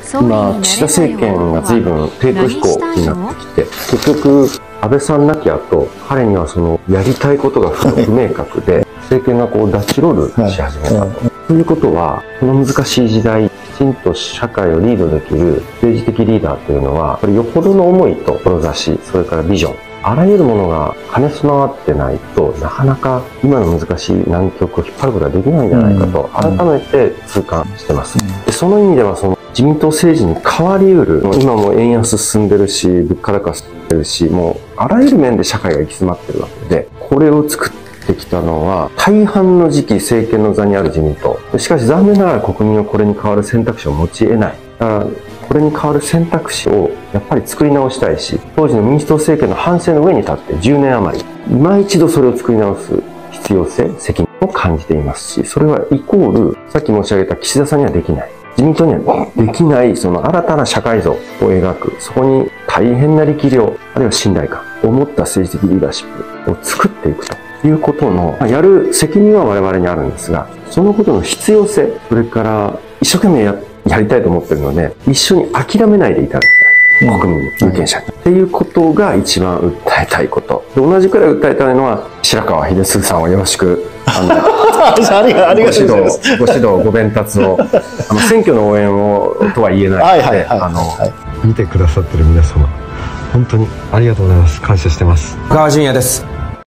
今、岸田政権が随分低空飛行になってきて、結局、安倍さん亡き後、彼にはそのやりたいことが不明確で、政権がこう脱チロールし始めたと。ということは、この難しい時代、きちんと社会をリードできる政治的リーダーというのは、これよほどの思いと志、それからビジョン、あらゆるものが兼ね備わってないとなかなか今の難しい難局を引っ張ることができないんじゃないかと改めて痛感してます。でその意味ではその自民党政治に変わりうる、今も円安進んでるし物価高進んでるし、もうあらゆる面で社会が行き詰まってるわけで、これを作ってきたのは大半の時期政権の座にある自民党。しかし残念ながら国民はこれに代わる選択肢を持ち得ない。だからこれに代わる選択肢をやっぱり作り直したいし、当時の民主党政権の反省の上に立って10年余り、今一度それを作り直す必要性、責任を感じていますし、それはイコール、さっき申し上げた岸田さんにはできない。自民党にはできない、その新たな社会像を描く、そこに大変な力量、あるいは信頼感を持った政治的リーダーシップを作っていくということの、やる責任は我々にあるんですが、そのことの必要性、それから一生懸命やりたいと思ってるので、一緒に諦めないでいただきたい。国民、有権者に。っていうことが一番訴えたいこと。で同じくらい訴えたいのは、白川秀嗣さんをよろしく、ご指導、ご鞭達を、選挙の応援を、とは言えないので、 見てくださってる皆様、本当にありがとうございます。感謝してます。 小川淳也です。